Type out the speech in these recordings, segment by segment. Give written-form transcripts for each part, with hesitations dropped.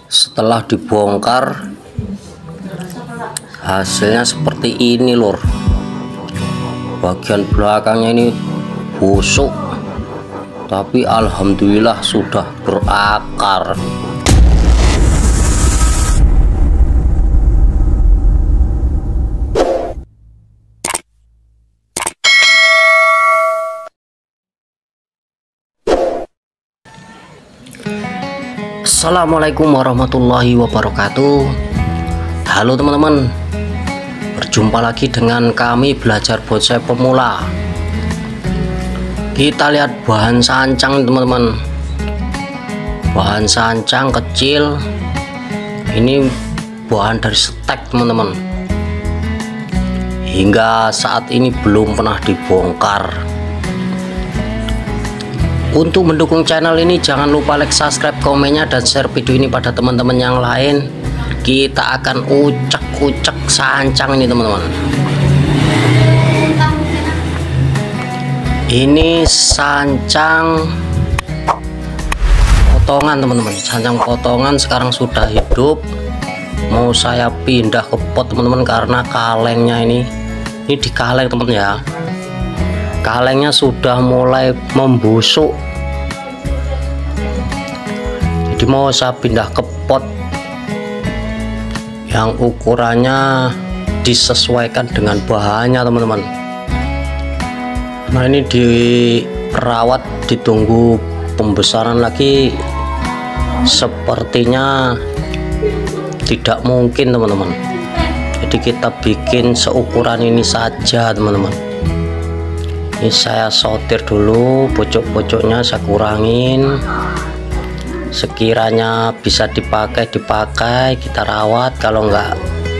Setelah dibongkar hasilnya seperti ini lur. Bagian belakangnya ini busuk, tapi alhamdulillah sudah berakar. Assalamualaikum warahmatullahi wabarakatuh. Halo teman-teman, berjumpa lagi dengan kami belajar bonsai pemula. Kita lihat bahan sancang teman-teman. Bahan sancang kecil. Ini bahan dari stek teman-teman. Hingga saat ini belum pernah dibongkar. Untuk mendukung channel ini jangan lupa like, subscribe, komennya, dan share video ini pada teman-teman yang lain. Kita akan ucek-ucek sancang ini teman-teman. Ini sancang potongan teman-teman. Sancang potongan sekarang sudah hidup. Mau saya pindah ke pot teman-teman karena kalengnya ini dikaleng teman-teman ya. Kalengnya sudah mulai membusuk, jadi mau saya pindah ke pot yang ukurannya disesuaikan dengan bahannya teman-teman. Nah ini diperawat, ditunggu pembesaran lagi, sepertinya tidak mungkin teman-teman. Jadi kita bikin seukuran ini saja teman-teman. Ini saya sortir dulu, pojok-pojoknya saya kurangin, sekiranya bisa dipakai kita rawat, kalau enggak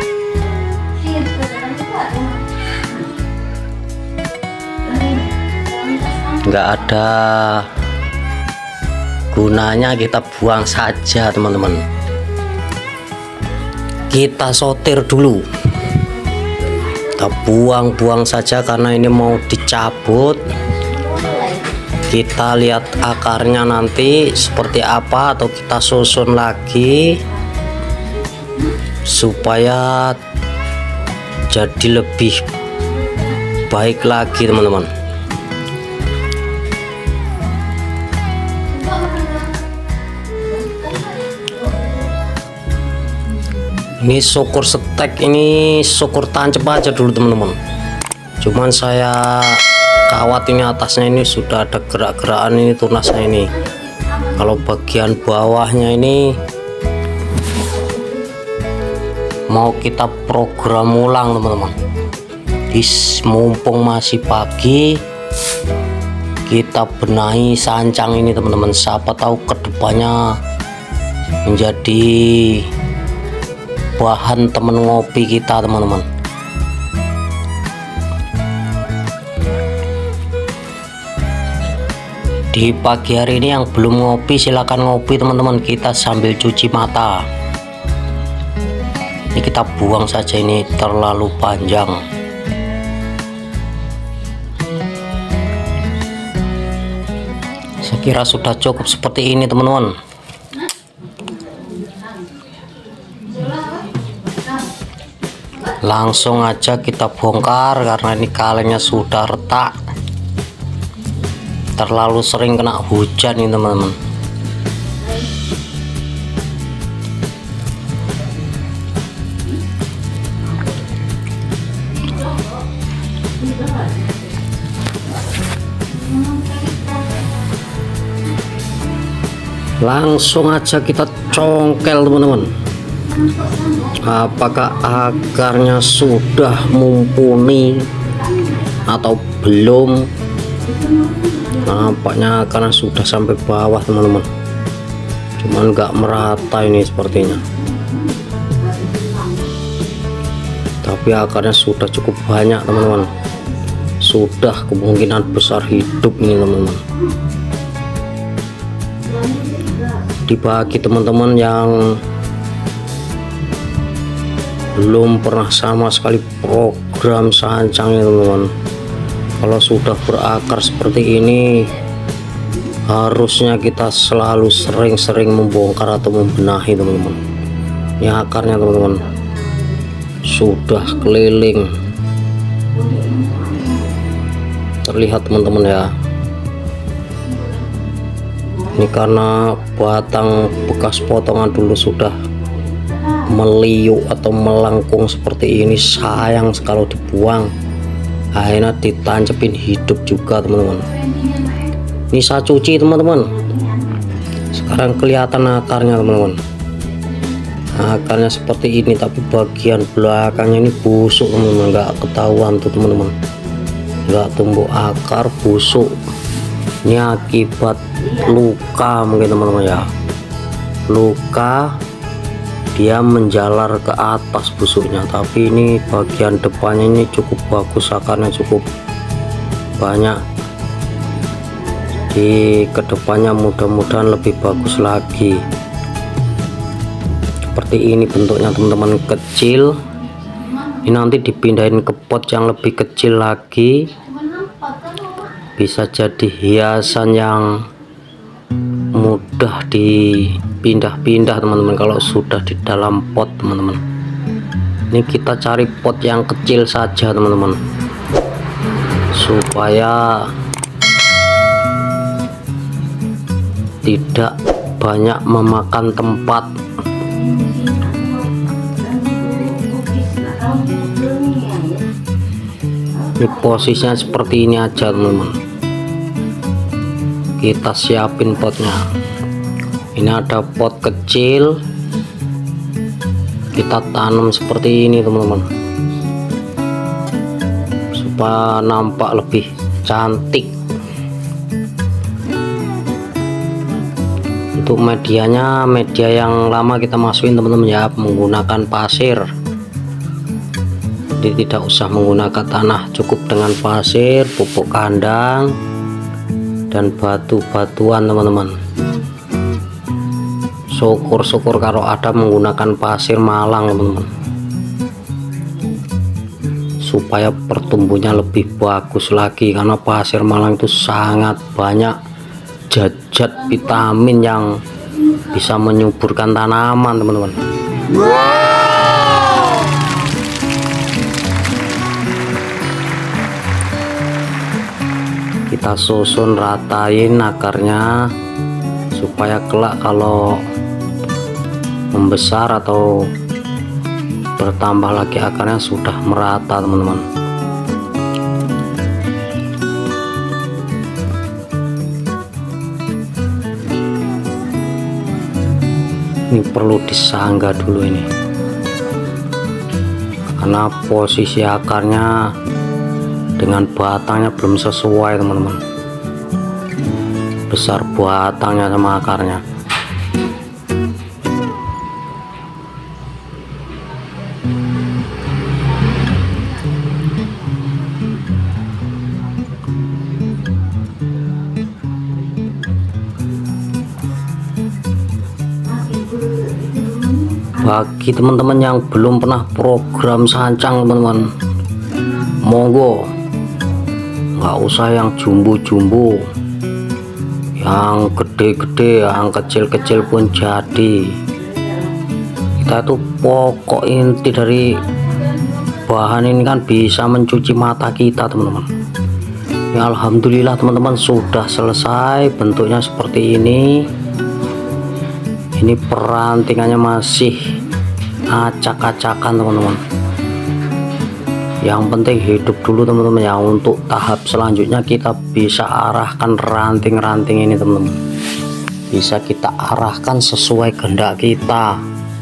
ada gunanya, kita buang saja teman-teman. Kita sortir dulu, kita buang saja karena ini mau dicabut. Kita lihat akarnya nanti seperti apa, atau kita susun lagi supaya jadi lebih baik lagi teman-teman. Ini syukur stek, ini syukur tancap aja dulu teman-teman. Cuman saya kawat ini atasnya ini sudah ada gerak-gerakan ini tunasnya ini. Kalau bagian bawahnya ini mau kita program ulang teman-teman. Mumpung masih pagi, kita benahi sancang ini teman-teman. Siapa tahu kedepannya menjadi bahan temen ngopi kita teman-teman. Di pagi hari ini yang belum ngopi silahkan ngopi teman-teman, kita sambil cuci mata. Ini kita buang saja, ini terlalu panjang. Saya kira sudah cukup seperti ini teman-teman. Langsung aja kita bongkar karena ini kalengnya sudah retak, terlalu sering kena hujan ini teman-teman. Langsung aja kita congkel teman-teman. Apakah akarnya sudah mumpuni atau belum? Nampaknya akarnya sudah sampai bawah teman-teman, cuman nggak merata ini sepertinya. Tapi akarnya sudah cukup banyak teman-teman, sudah kemungkinan besar hidup ini teman-teman. Dibagi teman-teman yang belum pernah sama sekali program sancang ya teman-teman, kalau sudah berakar seperti ini harusnya kita selalu sering-sering membongkar atau membenahi teman-teman. Ini akarnya teman-teman sudah keliling, terlihat teman-teman ya. Ini karena batang bekas potongan dulu sudah meliuk atau melengkung seperti ini, sayang kalau dibuang, akhirnya ditancepin hidup juga teman-teman. Ini saya cuci teman-teman, sekarang kelihatan akarnya teman-teman. Akarnya seperti ini, tapi bagian belakangnya ini busuk teman-teman, nggak ketahuan tuh teman-teman, nggak tumbuh akar, busuk. Ini akibat luka mungkin teman-teman ya, luka dia menjalar ke atas busuknya, tapi ini bagian depannya ini cukup bagus, akarnya cukup banyak. Di kedepannya mudah-mudahan lebih bagus lagi. Seperti ini bentuknya teman-teman, kecil. Ini nanti dipindahin ke pot yang lebih kecil lagi, bisa jadi hiasan yang mudah dipindah-pindah teman-teman kalau sudah di dalam pot teman-teman. Ini kita cari pot yang kecil saja teman-teman, supaya tidak banyak memakan tempat. Ini posisinya seperti ini aja teman-teman, kita siapin potnya. Ini ada pot kecil, kita tanam seperti ini teman-teman, supaya nampak lebih cantik. Untuk medianya, media yang lama kita masukin teman-teman ya, menggunakan pasir. Jadi tidak usah menggunakan tanah, cukup dengan pasir, pupuk kandang, dan batu-batuan teman-teman. Syukur-syukur kalau ada menggunakan pasir Malang teman-teman, supaya pertumbuhannya lebih bagus lagi, karena pasir Malang itu sangat banyak zat vitamin yang bisa menyuburkan tanaman teman-teman. Kita susun ratain akarnya supaya kelak kalau membesar atau bertambah lagi akarnya sudah merata teman-teman. Ini perlu disangga dulu ini, karena posisi akarnya dengan batangnya belum sesuai teman-teman, besar batangnya sama akarnya. Bagi teman-teman yang belum pernah program sancang teman-teman, monggo, nggak usah yang jumbo-jumbo, yang gede-gede, yang kecil-kecil pun jadi. Kita tuh pokok inti dari bahan ini kan bisa mencuci mata kita teman-teman. Ya alhamdulillah teman-teman sudah selesai, bentuknya seperti ini. Ini perantingannya masih acak-acakan teman-teman. Yang penting hidup dulu teman-teman ya. Untuk tahap selanjutnya kita bisa arahkan ranting-ranting ini teman-teman, bisa kita arahkan sesuai kehendak kita.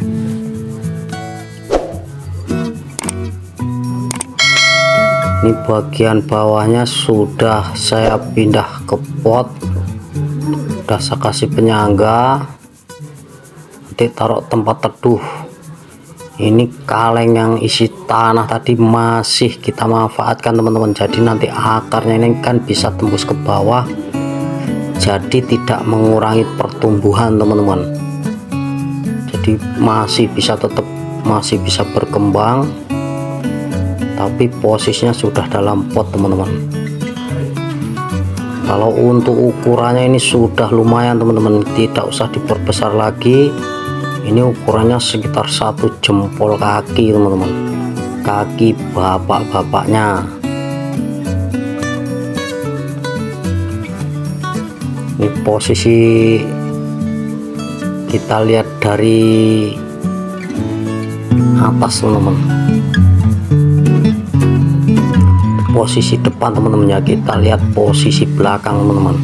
Ini bagian bawahnya sudah saya pindah ke pot, udah saya kasih penyangga, nanti taruh tempat teduh. Ini kaleng yang isi tanah tadi masih kita manfaatkan teman-teman, jadi nanti akarnya ini kan bisa tembus ke bawah, jadi tidak mengurangi pertumbuhan teman-teman. Jadi masih bisa masih bisa berkembang, tapi posisinya sudah dalam pot teman-teman. Kalau untuk ukurannya ini sudah lumayan teman-teman, tidak usah diperbesar lagi. Ini ukurannya sekitar 1 jempol kaki teman-teman, kaki bapak-bapaknya. Ini posisi kita lihat dari atas teman-teman, posisi depan teman-teman ya, kita lihat posisi belakang teman-teman.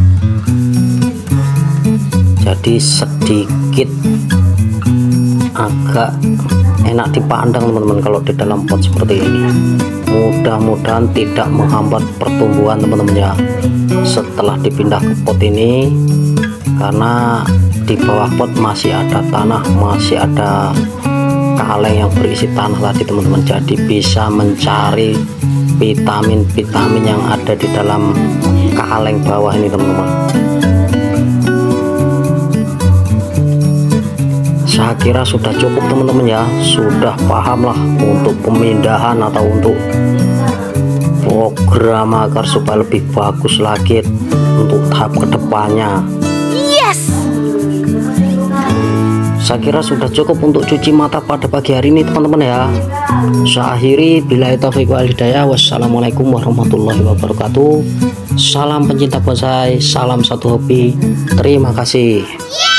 Jadi sedikit agak enak dipandang teman-teman kalau di dalam pot seperti ini. Mudah-mudahan tidak menghambat pertumbuhan teman-teman ya setelah dipindah ke pot ini, karena di bawah pot masih ada tanah, masih ada kaleng yang berisi tanah tadi teman-teman. Jadi bisa mencari vitamin-vitamin yang ada di dalam kaleng bawah ini teman-teman. Saya kira sudah cukup teman-teman ya, sudah paham lah untuk pemindahan atau untuk program akar supaya lebih bagus lagi untuk tahap kedepannya. Yes. Saya kira sudah cukup untuk cuci mata pada pagi hari ini teman-teman ya. Saya akhiri, billahi taufiq wal hidayah. Wassalamualaikum warahmatullahi wabarakatuh. Salam pencinta bonsai, salam satu hobi. Terima kasih.